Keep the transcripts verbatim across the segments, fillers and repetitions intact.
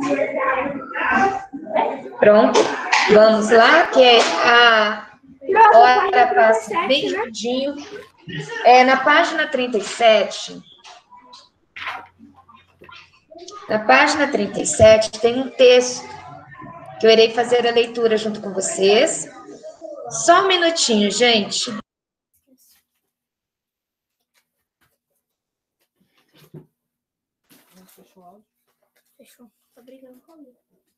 Pronto. Vamos lá, que é a hora passa bem rapidinho. É na página trinta e sete. Na página trinta e sete tem um texto que eu irei fazer a leitura junto com vocês. Só um minutinho, gente. Fechou o áudio? Fechou. Tá brigando comigo.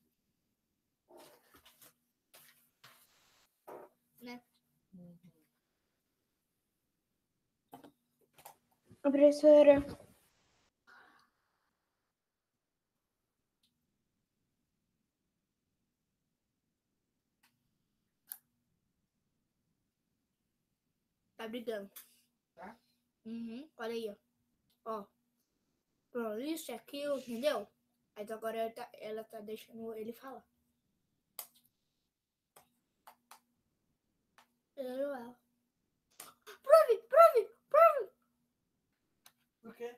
Né? Uhum. Professora. Tá brigando. Tá? Uhum. Olha aí, ó. Ó. Pronto, isso e aquilo, entendeu? Aí agora ela tá, ela tá deixando ele falar. Ela. Prove, prove, prove. Por quê?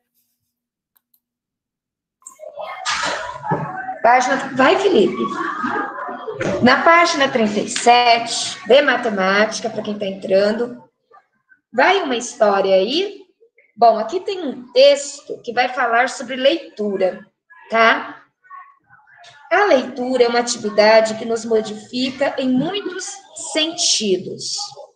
Página... Vai, Felipe. Na página trinta e sete, de matemática, para quem está entrando, vai uma história aí. Bom, aqui tem um texto que vai falar sobre leitura, tá? A leitura é uma atividade que nos modifica em muitos sentidos.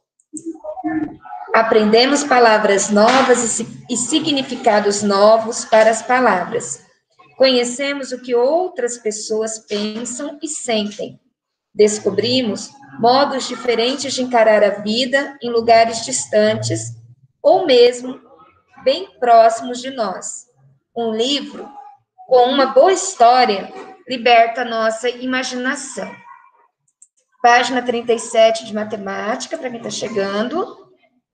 Aprendemos palavras novas e significados novos para as palavras. Conhecemos o que outras pessoas pensam e sentem. Descobrimos modos diferentes de encarar a vida em lugares distantes ou mesmo bem próximos de nós. Um livro com uma boa história liberta nossa imaginação. Página trinta e sete de matemática, para quem está chegando.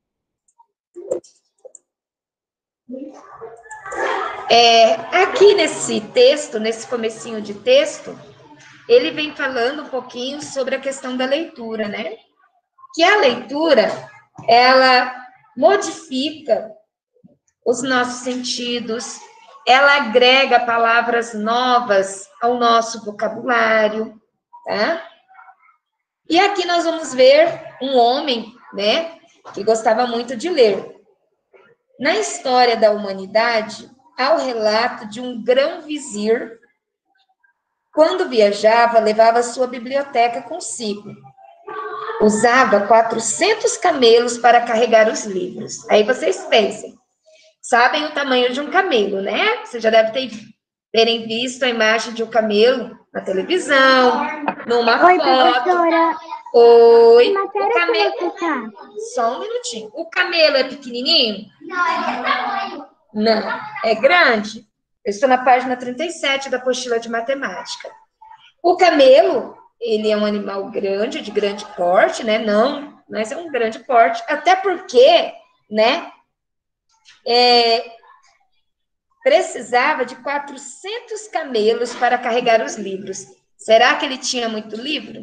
É, aqui nesse texto, nesse comecinho de texto, ele vem falando um pouquinho sobre a questão da leitura, né? Que a leitura, ela modifica os nossos sentidos, ela agrega palavras novas ao nosso vocabulário, tá? E aqui nós vamos ver um homem, né, que gostava muito de ler. Na história da humanidade, há o relato de um grão-vizir. Quando viajava, levava sua biblioteca consigo. Usava quatrocentos camelos para carregar os livros. Aí vocês pensem, sabem o tamanho de um camelo, né? Você já deve ter, terem visto a imagem de um camelo na televisão, numa Oi, foto. professora. Oi. Que matéria O camelo... que você tá? Só um minutinho. O camelo é pequenininho? Não, é grande. Eu estou na página trinta e sete da apostila de matemática. O camelo, ele é um animal grande, de grande porte, né? Não, mas é um grande porte. Até porque, né? É, precisava de quatrocentos camelos para carregar os livros. Será que ele tinha muito livro?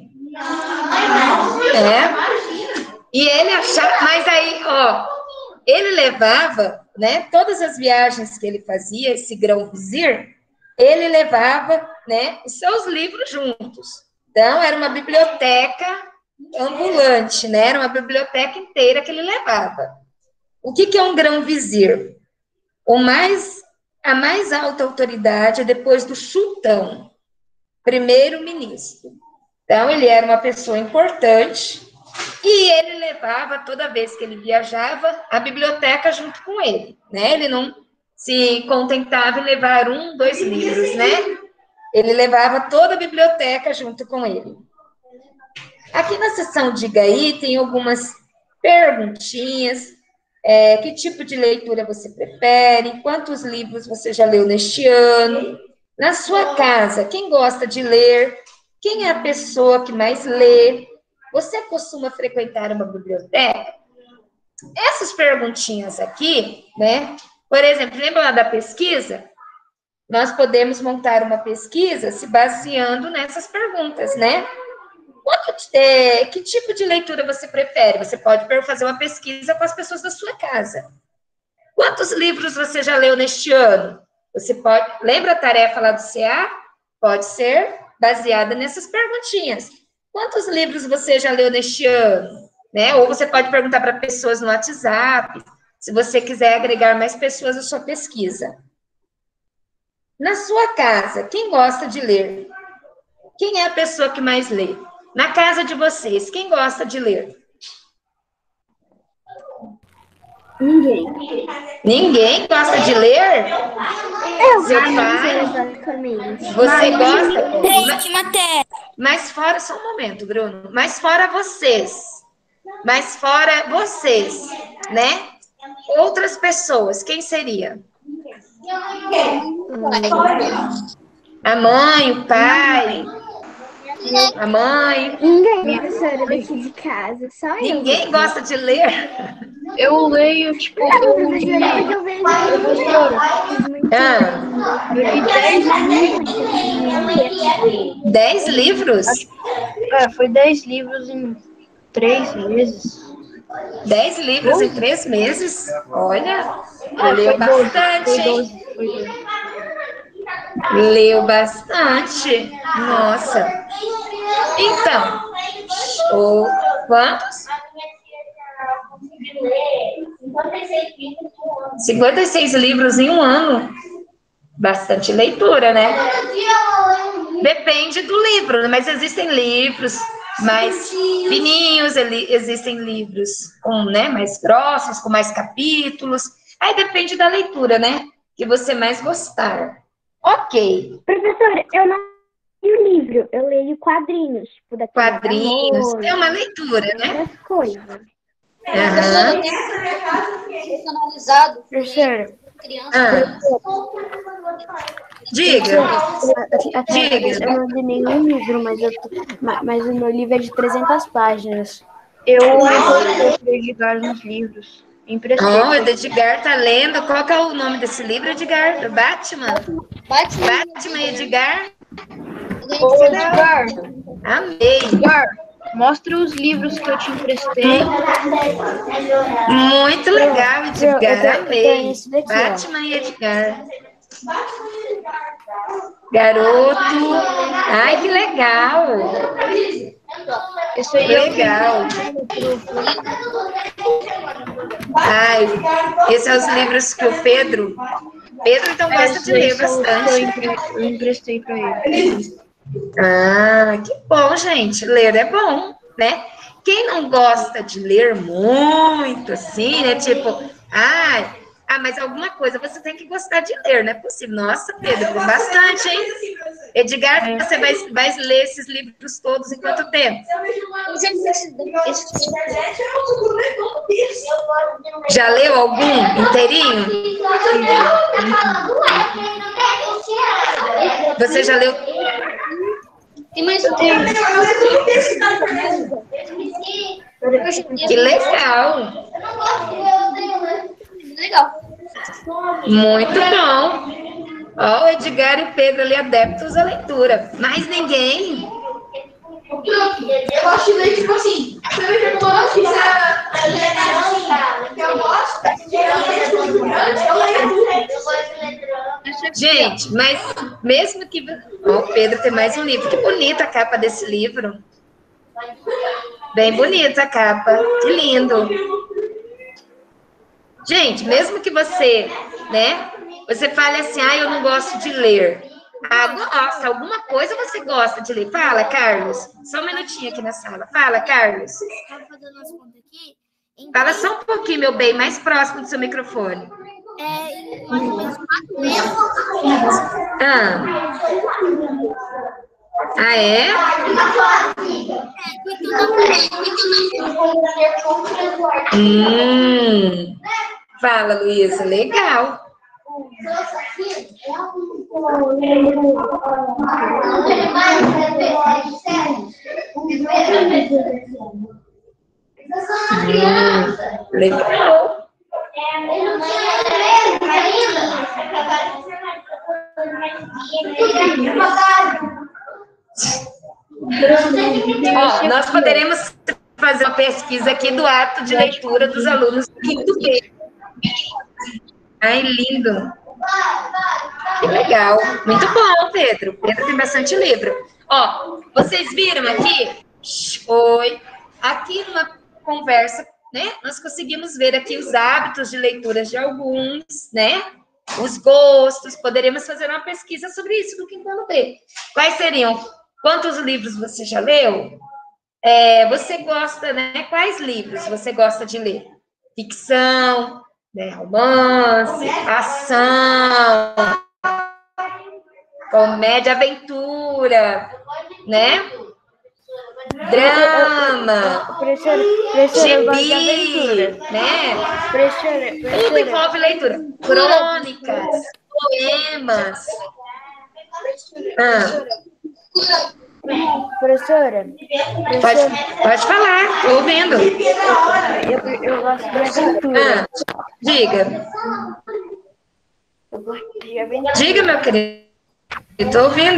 É. E ele achava, mas aí, ó, ele levava, né, todas as viagens que ele fazia, esse grão-vizir, ele levava, né, os seus livros juntos. Então, era uma biblioteca ambulante, né, era uma biblioteca inteira que ele levava. O que, que é um grão-vizir? O mais, a mais alta autoridade é depois do sultão, primeiro-ministro. Então, ele era uma pessoa importante e ele levava, toda vez que ele viajava, a biblioteca junto com ele, né? Ele não se contentava em levar um, dois livros, né? Ele levava toda a biblioteca junto com ele. Aqui na seção Diga Aí tem algumas perguntinhas. É, que tipo de leitura você prefere? Quantos livros você já leu neste ano? Na sua casa, quem gosta de ler? Quem é a pessoa que mais lê? Você costuma frequentar uma biblioteca? Essas perguntinhas aqui, né? Por exemplo, lembra lá da pesquisa? Nós podemos montar uma pesquisa se baseando nessas perguntas, né? Quanto, é, que tipo de leitura você prefere? Você pode fazer uma pesquisa com as pessoas da sua casa. Quantos livros você já leu neste ano? Você pode... Lembra a tarefa lá do C A? Pode ser baseada nessas perguntinhas. Quantos livros você já leu neste ano? Né? Ou você pode perguntar para pessoas no WhatsApp, se você quiser agregar mais pessoas à sua pesquisa. Na sua casa, quem gosta de ler? Quem é a pessoa que mais lê? Na casa de vocês, quem gosta de ler? Ninguém. Ninguém gosta de ler? Eu, Seu mas pai? eu, basicamente. Você Mas- gosta? Tem que matéria. Mas fora, só um momento, Bruno. Mas fora vocês. Mas fora vocês, né? Outras pessoas, quem seria? A mãe, o pai, a mãe. Ninguém, professora daqui de casa, só eu. Ninguém gosta de ler? Eu leio, tipo, Não, eu li, professora, porque eu vejo muito. Ah, eu li dez livros. dez livros? É, foi dez livros em três meses. Dez livros em três meses? Olha, Ah, leu foi doze, bastante, foi hein? doze, foi doze. Leu bastante. Nossa. Então, o, quantos? cinquenta e seis livros em um ano. Bastante leitura, né? Depende do livro, né? Mas existem livros mais fininhos, ele- existem livros com, né, mais grossos, com mais capítulos. Aí depende da leitura, né? Que você mais gostar. Ok. Professora, eu não leio livro, eu leio quadrinhos, tipo da Turma da Quadrinhos. Mônica, É uma leitura, né? essas coisas. Aham. Personalizado, Professora, criança. Ah, diga. Diga. Eu não li nenhum livro, mas, eu, ma- mas o meu livro é de trezentas páginas. eu emprestei pro Edgar uns livros. Emprestei. Ó, o Edgar tá lendo. Qual que é o nome desse livro, Edgar? Do Batman? Batman. Batman e Edgar? Ô, Edgar, Amei. Edgar, mostra os livros que eu te emprestei. Muito legal, Eu- eu Edgar. tenho- eu tenho Amei. esse daqui, ó. Batman e Edgar. Garoto. Ai, que legal. Esse aí é o Legal. Ai, esses são os livros que o Pedro... Pedro, então, gosta de ler Esses são os que eu bastante. empre- eu emprestei pra ele. Ah, que bom, gente. Ler é bom, né? Quem não gosta de ler muito, assim, né? Tipo, ah, ah, mas alguma coisa você tem que gostar de ler, não é possível. Nossa, Pedro, bastante, hein? Edgar, você vai, vai ler esses livros todos em quanto tempo? Eu já li esse- esse- Já leu algum inteirinho? Você já leu? Tem mais um. Que legal! Legal. Muito bom! Ó, o Edgar e o Pedro ali adeptos à leitura. Mais ninguém? Eu gosto de ler, tipo assim, você me perguntou se eu gosto, eu leio. Gente, mas mesmo que... Ó, o Pedro tem mais um livro. Que bonita a capa desse livro. Bem bonita a capa. Que lindo. Gente, mesmo que você, né? Você fale assim, ah, eu não gosto de ler. Ah, gosta. Alguma coisa você gosta de ler. Fala, Carlos. Só um minutinho aqui na sala. Fala, Carlos. Estava fazendo as contas aqui. Em Fala só um pouquinho, meu bem, mais próximo do seu microfone. É, em mais ou menos quatro meses. Ah. Ah, é? É, tudo Hum. Fala, Luísa. Legal. Hum, legal. Ó, nós poderemos fazer uma pesquisa aqui do ato de leitura dos alunos do quinto B. Ai, lindo. Que legal. Muito bom, Pedro. Pedro tem bastante livro. Ó, vocês viram aqui? Oi. Aqui numa conversa, né? Nós conseguimos ver aqui os hábitos de leitura de alguns, né? Os gostos. Poderíamos fazer uma pesquisa sobre isso no Quintal B. Quais seriam? Quantos livros você já leu? É, você gosta, né? Quais livros você gosta de ler? Ficção, né? Romance, ação, comédia, aventura, né? Drama, Professora, professora, eu gosto de gibi, aventura. né? Professora, Tudo professora, envolve leitura. Crônicas, poemas. Ah, professora, pode, professora, pode falar, tô ouvindo. eu, eu gosto de aventura. Ah, diga, Eu gosto de aventura. diga, meu querido. Tô ouvindo.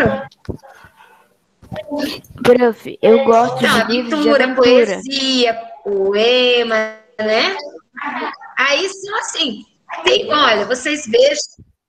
Prof, eu gosto Então, de livros de aventura, aventura. poesia, poema, né? Aí são assim. Tem, olha, vocês vejam.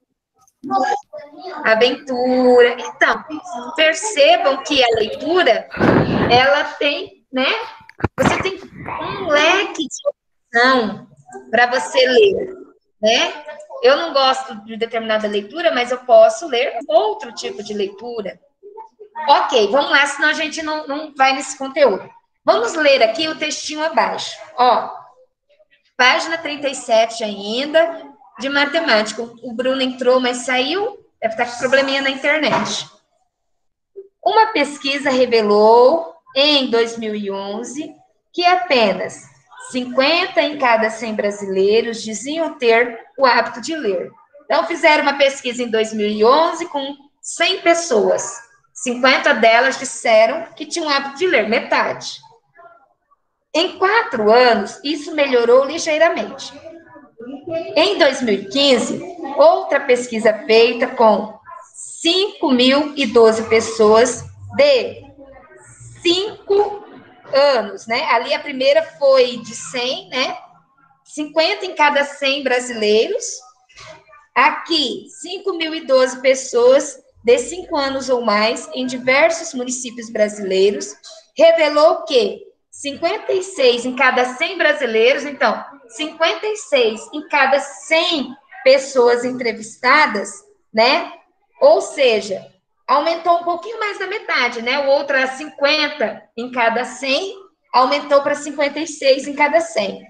Aventura. Então, percebam que a leitura, ela tem, né? Você tem um leque de opção para você ler, né? Eu não gosto de determinada leitura, mas eu posso ler outro tipo de leitura. Ok, vamos lá, senão a gente não, não vai nesse conteúdo. Vamos ler aqui o textinho abaixo. Ó, página trinta e sete ainda, de matemática. O Bruno entrou, mas saiu, deve estar com probleminha na internet. Uma pesquisa revelou, em dois mil e onze, que apenas cinquenta em cada cem brasileiros diziam ter o hábito de ler. Então, fizeram uma pesquisa em dois mil e onze com cem pessoas. cinquenta delas disseram que tinham o hábito de ler, metade. Em quatro anos, isso melhorou ligeiramente. Em dois mil e quinze, outra pesquisa feita com cinco mil e doze pessoas de cinco anos, né? Ali a primeira foi de cem, né? cinquenta em cada cem brasileiros. Aqui, cinco mil e doze pessoas de cinco anos ou mais em diversos municípios brasileiros, revelou que cinquenta e seis em cada cem brasileiros, então, cinquenta e seis em cada cem pessoas entrevistadas, né? Ou seja, aumentou um pouquinho mais da metade, né? O outro era cinquenta em cada cem, aumentou para cinquenta e seis em cada cem.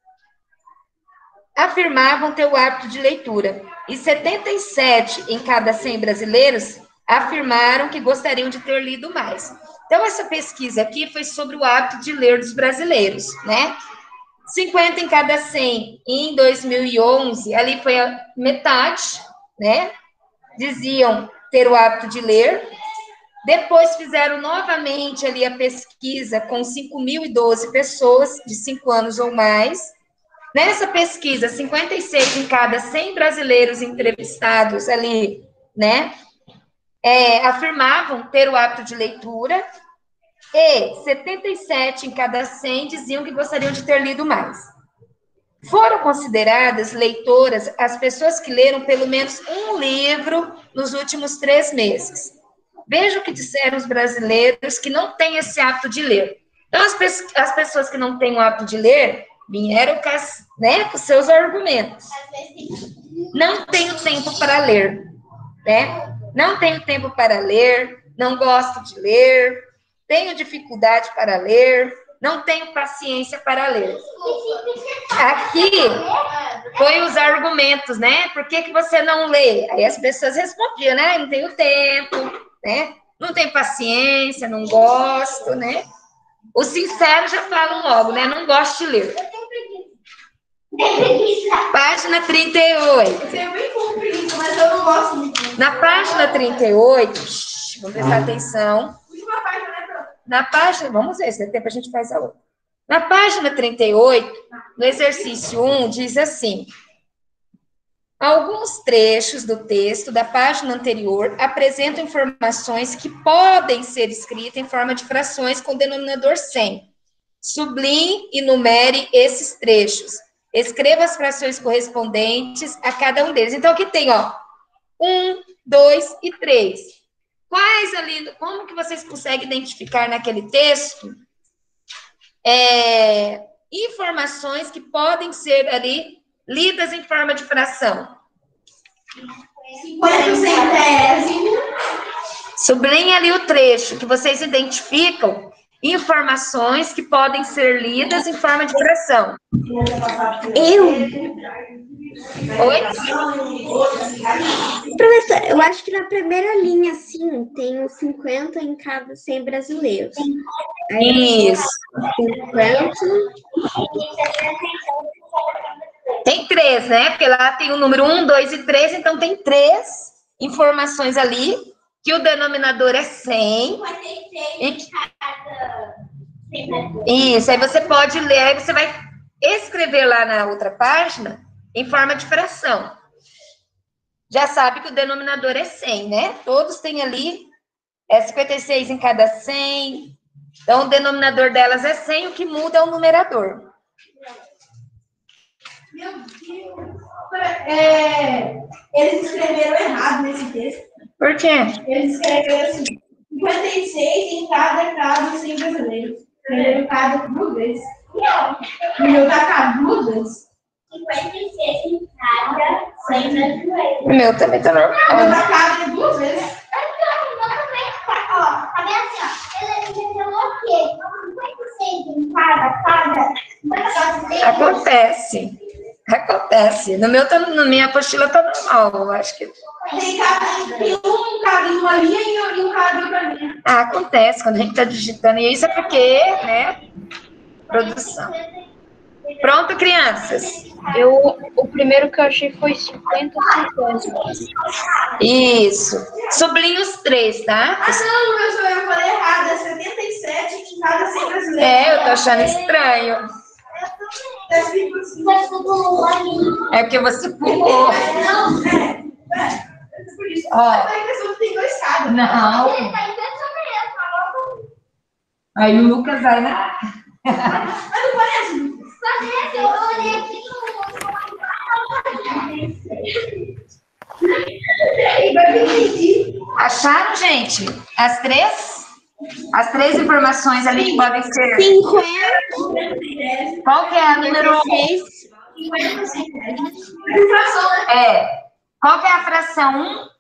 Afirmavam ter o hábito de leitura. E setenta e sete em cada cem brasileiros afirmaram que gostariam de ter lido mais. Então, essa pesquisa aqui foi sobre o hábito de ler dos brasileiros, né? cinquenta em cada cem em dois mil e onze, ali foi a metade, né? Diziam ter o hábito de ler. Depois fizeram novamente ali a pesquisa com cinco mil e doze pessoas de cinco anos ou mais. Nessa pesquisa, cinquenta e seis em cada cem brasileiros entrevistados ali, né, é, afirmavam ter o hábito de leitura, e setenta e sete em cada cem diziam que gostariam de ter lido mais. Foram consideradas leitoras as pessoas que leram pelo menos um livro nos últimos três meses. Veja o que disseram os brasileiros que não têm esse hábito de ler. Então, as, pe as pessoas que não têm o hábito de ler vieram com, as, né, com seus argumentos. Não tenho tempo para ler, né? Não tenho tempo para ler, não gosto de ler, tenho dificuldade para ler, não tenho paciência para ler. Aqui foi os argumentos, né? Por que que você não lê? Aí as pessoas respondiam, né? Não tenho tempo, né? Não tenho paciência, não gosto, né? Os sinceros já falam logo, né? Não gosto de ler. Página trinta e oito. É bem comprido, mas eu não gosto muito. Na página trinta e oito, vamos prestar atenção. Última página, né, Bruno? Na página, vamos ver, se der tempo a gente faz a outra. Na página trinta e oito, no exercício um, diz assim: alguns trechos do texto da página anterior apresentam informações que podem ser escritas em forma de frações com denominador cem. Sublinhe e numere esses trechos. Escreva as frações correspondentes a cada um deles. Então, aqui tem, ó, um, dois e três. Quais ali, como que vocês conseguem identificar naquele texto é, informações que podem ser ali lidas em forma de fração? cinquenta centésimos. Sublinha ali o trecho que vocês identificam informações que podem ser lidas em forma de fração. Eu? Oi? Professor, eu acho que na primeira linha, assim, tem os cinquenta em cada cem brasileiros. Aí, Isso. cinquenta. Tem três, né? Porque lá tem o número um, dois e três, então tem três informações ali, que o denominador é cem. E... Isso, aí você pode ler, aí você vai escrever lá na outra página em forma de fração. Já sabe que o denominador é cem, né? Todos têm ali, é cinquenta e seis em cada cem. Então, o denominador delas é cem, o que muda é o numerador. Meu Deus. É, eles escreveram errado nesse texto. Por quê? Eles escreveram assim, cinquenta e seis em cada casa sem brasileiros. Escreveram cada duas vezes. O meu tá cada duas vezes. cinquenta e seis em cada cem brasileiros. O meu também tá O meu normal. tá cada duas vezes. Ó, tá bem assim, ó. Ele entendeu o quê? cinquenta e seis em cada casa, brasileiros. Acontece. Acontece. No meu, tá, na minha apostila tá normal, eu acho que... Tem, cada, tem um em cada uma linha e um em cada outra linha. Ah, acontece quando a gente tá digitando. E isso é porque, né? Produção. Pronto, crianças? Eu, o primeiro que eu achei foi cinquenta centésimos. Isso. Sublinha os três, tá? Ah, não, professor, eu falei errado. É setenta e sete em cada cem brasileiros. É, eu tô achando estranho. Tá escrito assim. É porque você pulou. Não, é, é. É por isso. Ó. Mas a impressão que tem dois caras. Não. Aí o Lucas vai na... Mas não parece. Acharam, gente? As três? As três informações ali que podem ser... cinquenta. Qual que é a número um? É. Qual que é a fração um?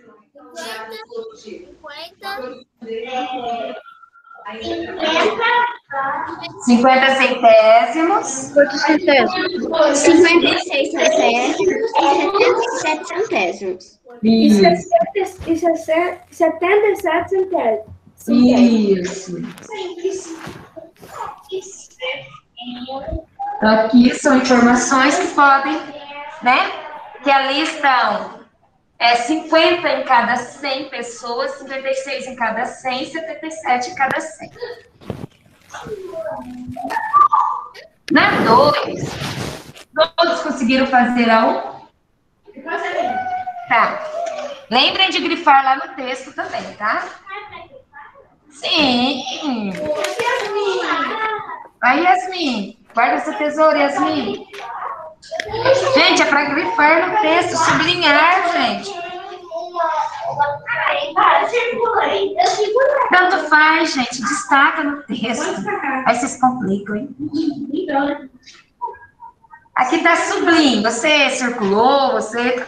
cinquenta centésimos. Quantos centésimos? cinquenta e seis centésimos e setenta e sete centésimos. Isso. Isso é setenta e sete centésimos. Isso. Então, aqui são informações que podem, né? Que ali estão é, cinquenta em cada cem pessoas, cinquenta e seis em cada cem, setenta e sete em cada cem. Na dois, todos conseguiram fazer a um? Tá. Lembrem de grifar lá no texto também, tá? Sim. Aí, Yasmin. Guarda essa tesoura, Yasmin. Gente, é para grifar no texto, sublinhar, gente. Tanto faz, gente. Destaca no texto. Aí vocês complicam, hein? Aqui tá sublinho. Você circulou, você...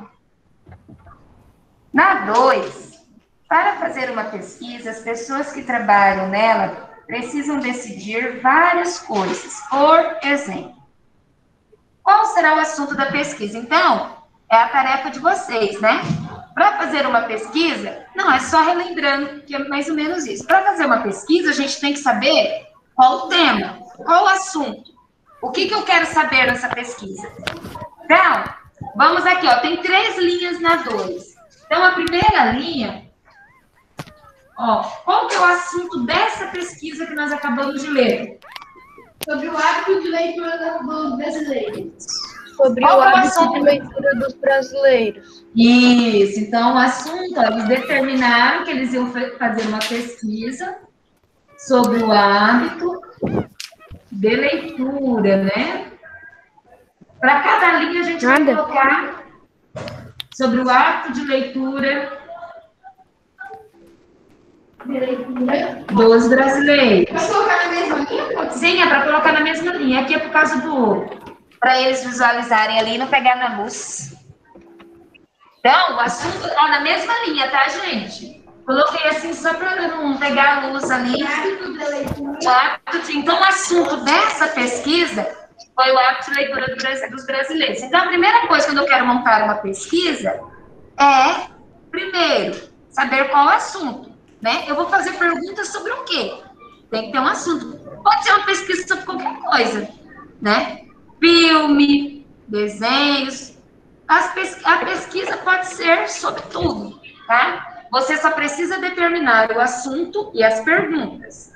Na dois, para fazer uma pesquisa, as pessoas que trabalham nela precisam decidir várias coisas. Por exemplo, qual será o assunto da pesquisa? Então, é a tarefa de vocês, né? Para fazer uma pesquisa, não é só relembrando, que é mais ou menos isso. Para fazer uma pesquisa, a gente tem que saber qual o tema, qual o assunto. O que, que eu quero saber nessa pesquisa? Então, vamos aqui, ó, tem três linhas na dois. Então, a primeira linha, ó, qual que é o assunto dessa pesquisa que nós acabamos de ler? Sobre o hábito de leitura dos brasileiros. Sobre Qual o é o hábito assunto? de leitura dos brasileiros. Isso, então o assunto, eles determinaram que eles iam fazer uma pesquisa sobre o hábito de leitura, né? Para cada linha, a gente vai Nada. colocar sobre o hábito de leitura dos brasileiros. Vai colocar na mesma linha? Sim, é para colocar na mesma linha. Aqui é por causa do... para eles visualizarem ali e não pegar na luz. Então, o assunto ó, na mesma linha, tá, gente? Coloquei assim só para não pegar a luz ali. O hábito de... Então, o assunto dessa pesquisa foi o hábito de leitura dos brasileiros. Então, a primeira coisa quando eu quero montar uma pesquisa é, primeiro, saber qual é o assunto, né? Eu vou fazer perguntas sobre o quê? Tem que ter um assunto. Pode ser uma pesquisa sobre qualquer coisa, né? Filme, desenhos. As pes... A pesquisa pode ser sobre tudo, tá? Você só precisa determinar o assunto e as perguntas.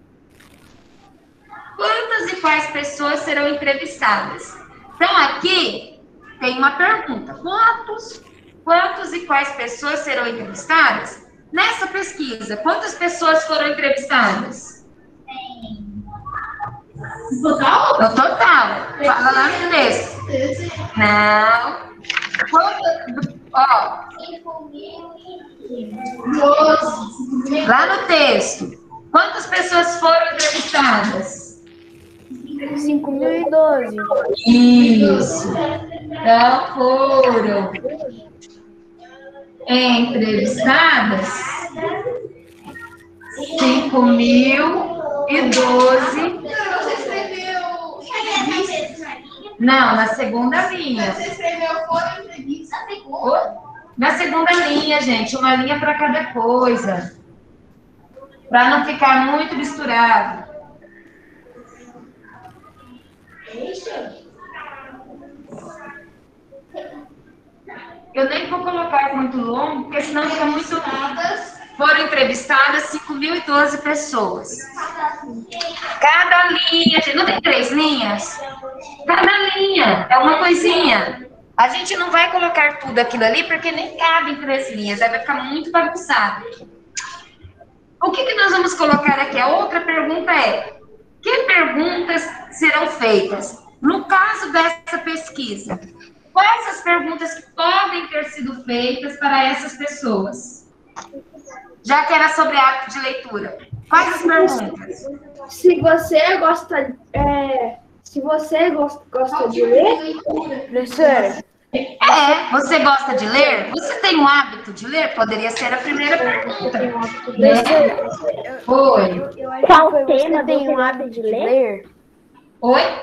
Quantas e quais pessoas serão entrevistadas? Então, aqui tem uma pergunta. Quantos, quantos e quais pessoas serão entrevistadas? Nessa pesquisa, quantas pessoas foram entrevistadas? No total? No total. Fala lá no texto. Não. Quanto, ó, lá no texto. Quantas pessoas foram entrevistadas? cinco mil e doze. Isso. Então, foram entrevistadas cinco mil e doze. Você escreveu. Não, na segunda linha. Você escreveu foram entrevista. Na segunda linha, gente, uma linha para cada coisa. Para não ficar muito misturado. Eu nem vou colocar muito longo, porque senão fica muito... Foram entrevistadas cinco mil e doze pessoas. Cada linha, gente, não tem três linhas? Cada linha é uma coisinha. A gente não vai colocar tudo aquilo ali, porque nem cabe em três linhas, aí vai ficar muito bagunçado. O que, que nós vamos colocar aqui? A outra pergunta é, que perguntas serão feitas? No caso dessa pesquisa, quais as perguntas que podem ter sido feitas para essas pessoas? Já que era sobre hábito de leitura. Quais as perguntas? Se você gosta, é, se você gosta, gosta de ler, professora, É, você gosta de ler? Você tem um hábito de ler? Poderia ser a primeira pergunta. Né? Oi. Eu acho Qual que foi, tema você tem você um gosta hábito de de ler? ler? Oi?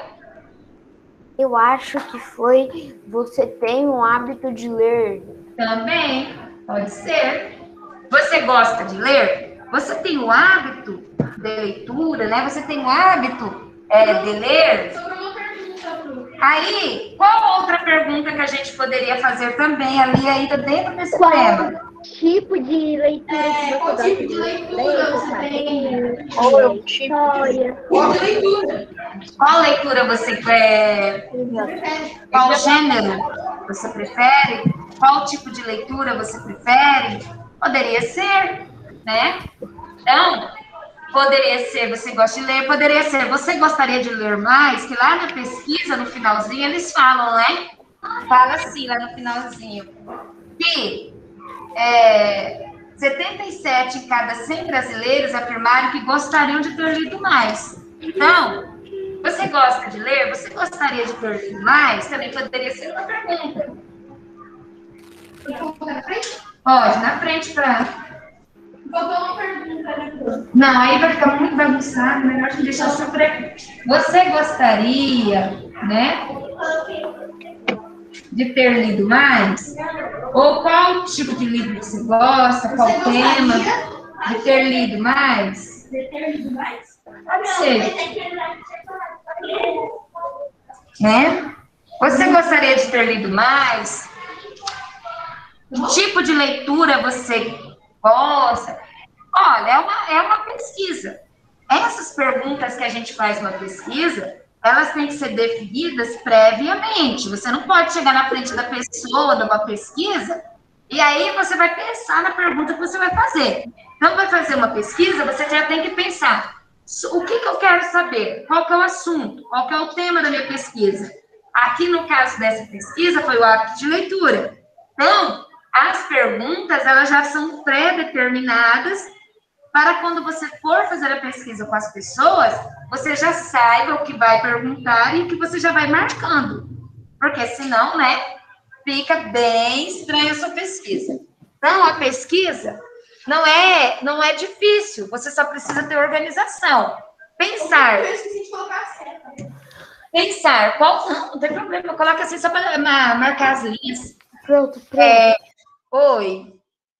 Eu acho que foi você tem um hábito de ler. Também, pode ser. Você gosta de ler? Você tem o hábito de leitura, né? Você tem o hábito é, de ler? Sobre uma pergunta, Bru. Aí, qual outra pergunta que a gente poderia fazer também ali ainda dentro desse tema? Tipo de leitura É, que qual você tipo de gosta leitura você tem? ou é um tipo História. Qual leitura? Qual leitura você quer? Qual gênero você prefere? Qual tipo de leitura você prefere? Poderia ser, né? Então, poderia ser você gosta de ler, poderia ser você gostaria de ler mais, que lá na pesquisa, no finalzinho, eles falam, né? Fala assim, lá no finalzinho, que é, setenta e sete em cada cem brasileiros afirmaram que gostariam de ter lido mais. Então, você gosta de ler? Você gostaria de ter lido mais? Também poderia ser uma pergunta. Pode, na frente para... Faltou uma pergunta, né, Bru? Não, aí vai ficar muito bagunçado, melhor a gente deixar só para aqui. Você gostaria, né, de ter lido mais? Ou qual tipo de livro você gosta? Qual Você tema gostaria de ter lido mais? de ter lido mais? Pode ser. Né? Você gostaria de ter lido mais? Que tipo de leitura você gosta? Olha, é uma, é uma pesquisa. Essas perguntas que a gente faz numa pesquisa, elas têm que ser definidas previamente. Você não pode chegar na frente da pessoa, de uma pesquisa, e aí você vai pensar na pergunta que você vai fazer. Então, vai fazer uma pesquisa, você já tem que pensar, o que, que eu quero saber? Qual que é o assunto? Qual que é o tema da minha pesquisa? Aqui, no caso dessa pesquisa, foi o hábito de leitura. Então, as perguntas, elas já são pré-determinadas para quando você for fazer a pesquisa com as pessoas, você já saiba o que vai perguntar e o que você já vai marcando. Porque senão, né, fica bem estranha a sua pesquisa. Então, a pesquisa não é, não é difícil, você só precisa ter organização. Pensar. Eu esqueci de colocar a seta. Pensar. Qual, não, não tem problema, coloca assim só para marcar as linhas. Pronto, pronto. É, oi.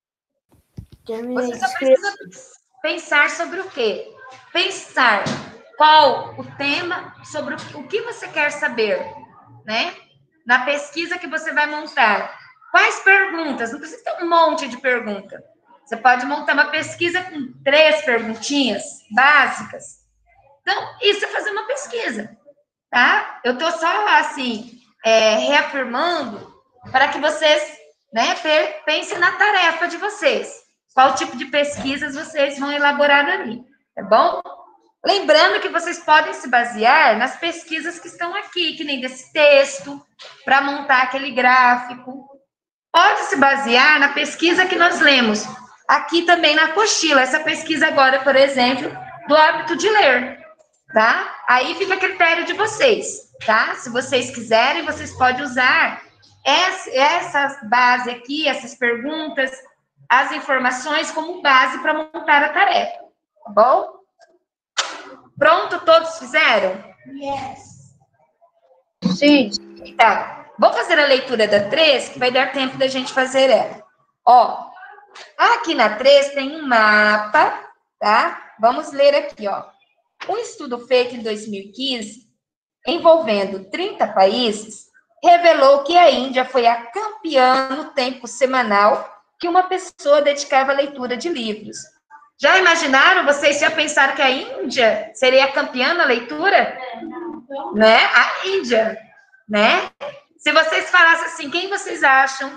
Terminei Você de só escrever. precisa pensar sobre o quê? Pensar qual o tema, sobre o que você quer saber, né? Na pesquisa que você vai montar. Quais perguntas? Não precisa ter um monte de perguntas. Você pode montar uma pesquisa com três perguntinhas básicas. Então, isso é fazer uma pesquisa, tá? Eu estou só, assim, é, reafirmando para que vocês, né, pensem na tarefa de vocês. Qual tipo de pesquisas vocês vão elaborar ali, tá bom? Lembrando que vocês podem se basear nas pesquisas que estão aqui, que nem desse texto, para montar aquele gráfico. Pode se basear na pesquisa que nós lemos. Aqui também na apostila, essa pesquisa agora, por exemplo, do hábito de ler, tá? Aí fica a critério de vocês, tá? Se vocês quiserem, vocês podem usar essa, essa base aqui, essas perguntas, as informações como base para montar a tarefa, tá bom? Pronto, todos fizeram? Yes. Sim. Tá. Vou fazer a leitura da três, que vai dar tempo da gente fazer ela. Ó, aqui na três tem um mapa, tá? Vamos ler aqui, ó. Um estudo feito em dois mil e quinze, envolvendo trinta países, revelou que a Índia foi a campeã no tempo semanal que uma pessoa dedicava à leitura de livros. Já imaginaram? Vocês já pensaram que a Índia seria a campeã na leitura? Né? A Índia, né? Se vocês falassem assim, quem vocês acham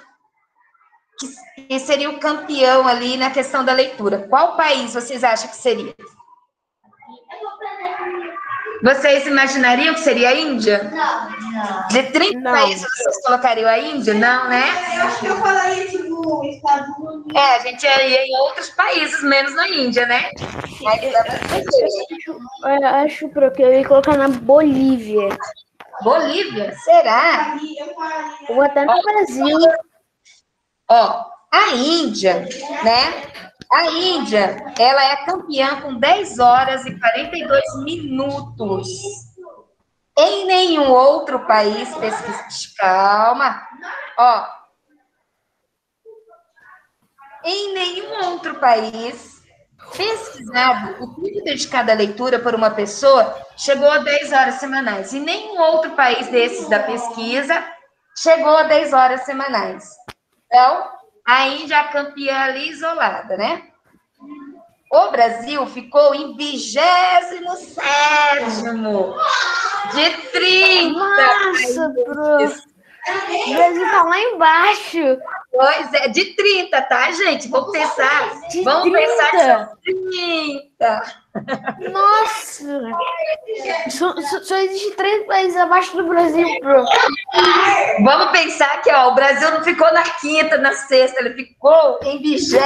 que seria o campeão ali na questão da leitura? Qual país vocês acham que seria? Vocês imaginariam que seria a Índia? Não. De trinta Não. países, vocês colocariam a Índia? Não, né? Eu acho que eu falaria, tipo, Estados Unidos. É, a gente ia em outros países, menos na Índia, né? Mas dá pra fazer. Eu acho que eu ia colocar na Bolívia. Bolívia? Será? Ali, eu falaria. Ou até no Brasil. Ó, a Índia, né? A Índia, ela é campeã com dez horas e quarenta e dois minutos. Em nenhum outro país, pesquisa, calma, ó. Em nenhum outro país pesquisado, o tempo dedicado à leitura por uma pessoa chegou a dez horas semanais. Em nenhum outro país desses da pesquisa chegou a dez horas semanais. Então, a Índia é a campeã ali isolada, né? O Brasil ficou em vigésimo sétimo de trinta. Nossa, pro... O Brasil tá lá embaixo. Pois é, de trinta, tá, gente? Vamos pensar. De Vamos trinta. pensar que são trinta. Nossa. Só, só, só existe três países abaixo do Brasil, pro. Vamos pensar que ó, o Brasil não ficou na quinta, na sexta, ele ficou em vigésimo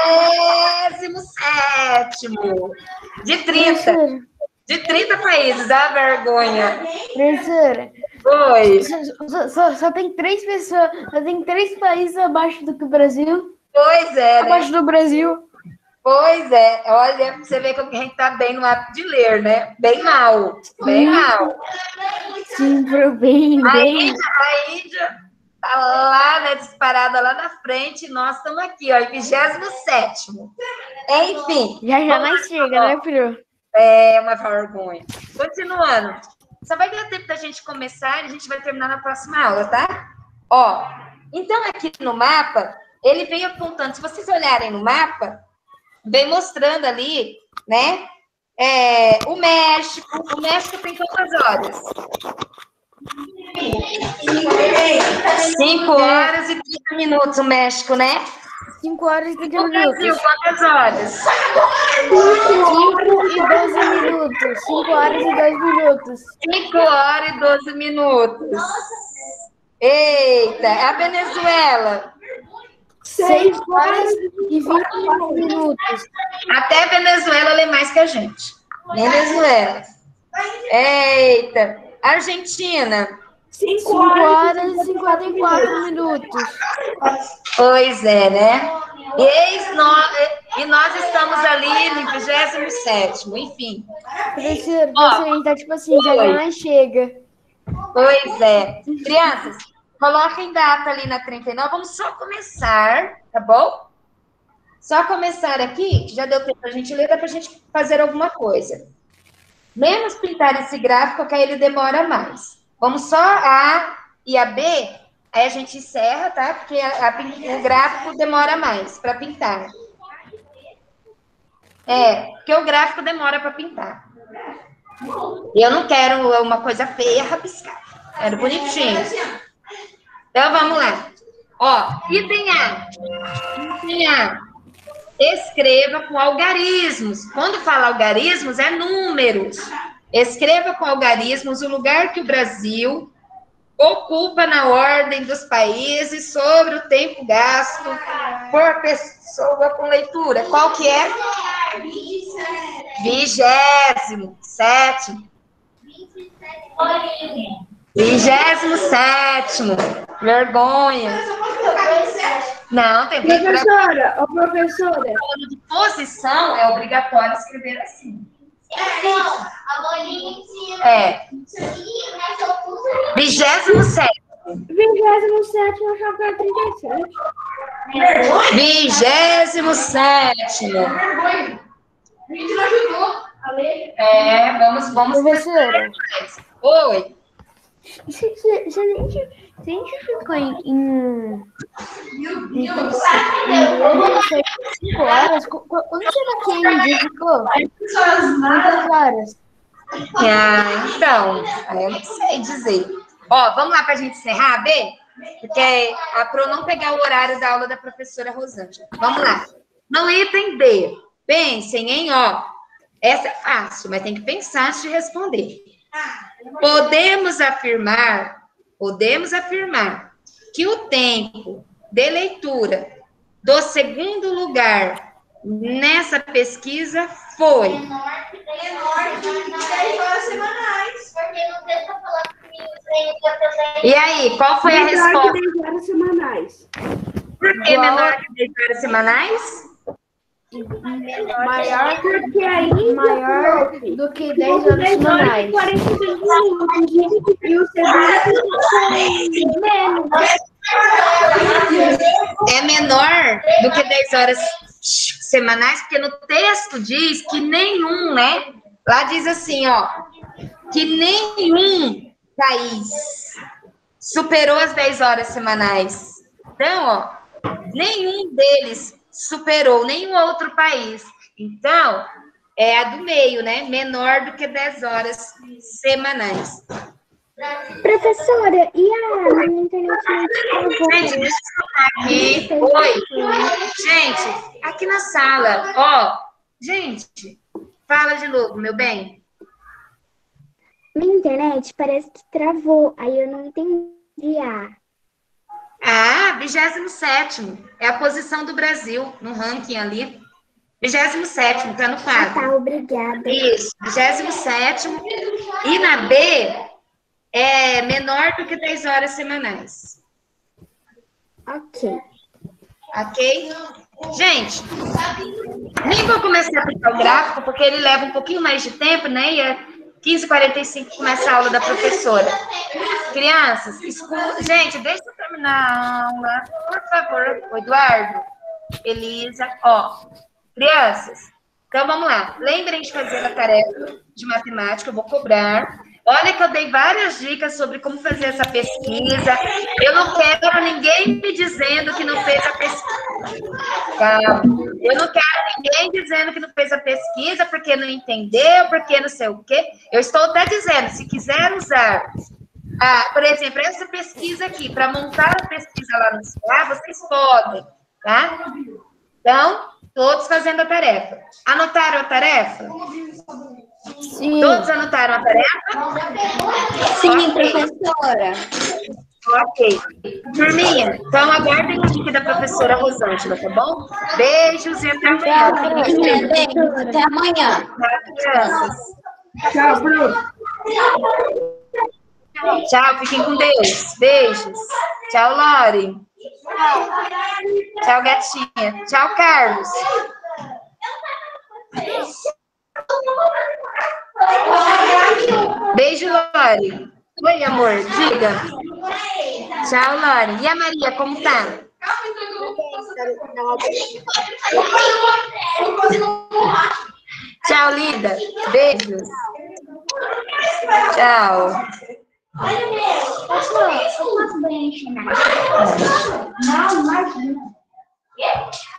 sétimo de trinta. Professora, De trinta países, a vergonha. professora, Foi. só, só- só, só tem três pessoas, só tem três países abaixo do que o Brasil. Pois é, né? Abaixo do Brasil. Pois é. Olha, você vê como que a gente tá bem no hábito de ler, né? Bem mal. Bem mal. Sim, pro bem, A bem. Índia, a Índia tá lá, né, disparada lá na frente, e nós estamos aqui, ó, em vigésimo sétimo. Enfim, Já já vamos mais lá, chega, ó. né, Pro? É uma vergonha. Continuando. Só vai dar tempo da gente começar e a gente vai terminar na próxima aula, tá? Ó, então aqui no mapa, ele vem apontando, se vocês olharem no mapa, vem mostrando ali, né, é, o México. O México tem quantas horas? Cinco horas e trinta minutos o México, né? cinco horas e trinta O Brasil, minutos. quantas horas? cinco e doze minutos. cinco horas e dois minutos. cinco horas e doze minutos. Eita, a Venezuela. seis horas e vinte e quatro minutos. Até a Venezuela lê mais que a gente. Venezuela. Eita, Argentina. cinco horas e cinquenta e quatro minutos. Pois é, né? E, eis nós, e nós estamos ali no vigésimo sétimo, enfim. Professor, Ó, você ainda, tipo assim, já oi. não chega. Pois é. Crianças, coloquem data ali na trinta e nove. Vamos só começar, tá bom? Só começar aqui, que já deu tempo pra gente ler, dá pra gente fazer alguma coisa. Menos pintar esse gráfico, que aí ele demora mais. Vamos só a A e a B, aí a gente encerra, tá? Porque a, a, o gráfico demora mais para pintar. É, porque o gráfico demora para pintar. E eu não quero uma coisa feia rabiscada. Quero bonitinho. Então, vamos lá. Ó, item A. Item A. Escreva com algarismos. Quando fala algarismos, é números. Escreva com algarismos o lugar que o Brasil ocupa na ordem dos países sobre o tempo gasto por pessoa com leitura. Qual que é? Vigésimo sétimo. Vigésimo sétimo. Vergonha. Não, tem que... Professora, ô professora. De posição, é obrigatório escrever assim. É. Vigésimo sétimo. Vigésimo sétimo, eu achava que era trinta e sete. Vigésimo sétimo. É, vamos, vamos. Professora, Oi. se, se, se, a gente, se a gente ficou em, em, em, em cinco horas, qu- qu- quando será que a Índia ficou? Quantas horas? Ah, então, eu não sei dizer. Ó, vamos lá para a gente encerrar, B? Porque a Pro não pegar o horário da aula da professora Rosângela. Vamos lá. No item D, pensem em, ó, essa é fácil, mas tem que pensar antes de responder. Podemos afirmar, podemos afirmar que o tempo de leitura do segundo lugar nessa pesquisa foi... Menor que dez horas semanais. Porque não tenta falar comigo sem E aí, qual foi a Menor resposta? que dez horas semanais. Por que menor que dez horas semanais? Maior, Porque aí maior do que dez horas dez horas e semanais. quarenta e seis minutos. E o segundo menos. É menor do que dez horas semanais, porque no texto diz que nenhum, né? Lá diz assim, ó, que nenhum país superou as dez horas semanais. Então, ó, nenhum deles superou, nenhum outro país. Então, é a do meio, né? Menor do que dez horas semanais. Professora, e a minha internet não travou? Gente, deixa eu aqui. Oi. Gente, aqui na sala, ó. Gente, fala de novo, meu bem. Minha internet parece que travou, aí eu não entendi. Ah, Ah, vigésimo sétimo. É a posição do Brasil no ranking ali. vigésimo sétimo, tá no quadro. tá, obrigada. Isso, vigésimo sétimo. E na B, é menor do que dez horas semanais. Ok. Ok? Gente, nem vou começar a aplicar o gráfico, porque ele leva um pouquinho mais de tempo, né? E é quinze e quarenta e cinco começa a aula da professora. Crianças, escuta. Gente, deixa eu terminar a aula, por favor. O Eduardo, Elisa, ó. Crianças, então vamos lá. Lembrem de fazer a tarefa de matemática, eu vou cobrar. Olha que eu dei várias dicas sobre como fazer essa pesquisa. Eu não quero ninguém me dizendo que não fez a pesquisa. Calma. Eu não quero ninguém dizendo que não fez a pesquisa porque não entendeu, porque não sei o quê. Eu estou até dizendo, se quiser usar, ah, por exemplo, essa pesquisa aqui, para montar a pesquisa lá no C A, vocês podem. tá? Então, todos fazendo a tarefa. Anotaram a tarefa? Sim. Todos anotaram a tarefa? Sim, Ok. professora. Ok. Turminha, então aguardem o link da professora Rosângela, tá bom? Beijos e até amanhã. Até amanhã. Tchau, crianças. Tchau, Bruno. Tchau, fiquem com Deus. Beijos. Tchau, Lore. Tchau, gatinha. Tchau, Carlos. Beijo, Lore. Oi, amor, diga. Tchau, Lore. E a Maria, como tá? Tchau, Lida. Beijos. Tchau. Olha, meu, posso, eu posso banheiro encher na água? Não, imagina.